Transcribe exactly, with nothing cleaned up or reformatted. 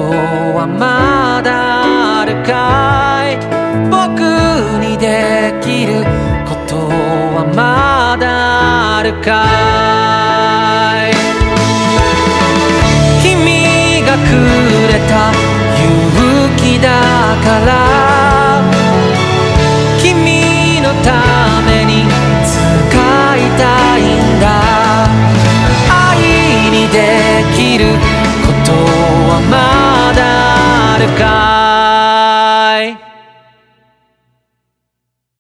はまだあるかい。僕にできることはまだあるかい。君がくれた勇気だから